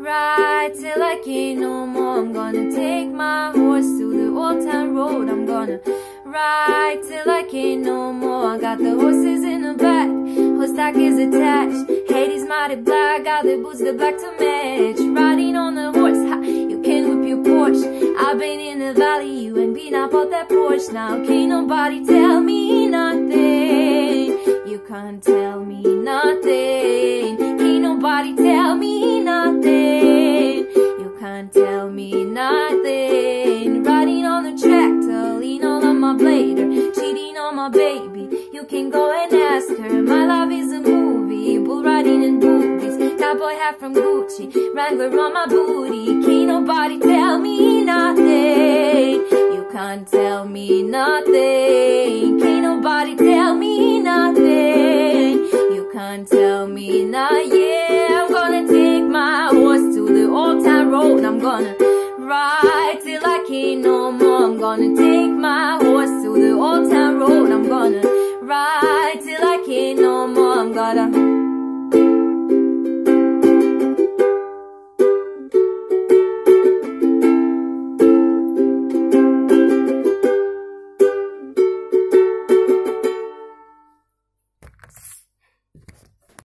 ride till I can't no more. I'm gonna take my horse to the old town road. I'm gonna ride till I can't no more. I got the horses in the back, horse stack is attached. Hades mighty black, got the boots the black to match. Riding on the horse, ha, you can whip your Porsche. I've been in the valley, you ain't been up on that porch. Now can't nobody tell me nothing. You can't tell me nothing. Can't nobody tell me nothing. You can't tell me nothing. Riding on the tractor, lean all on my blade, or cheating on my baby. You can go and ask her. My life is a movie, bull riding in booties, cowboy hat from Gucci, Wrangler on my booty. Can't nobody tell me nothing. You can't tell me nothing. Can't nobody tell me nothing. You can't tell me nothing. Yeah, I'm gonna take my horse to the old town road. I'm gonna ride till I can't no more. I'm gonna take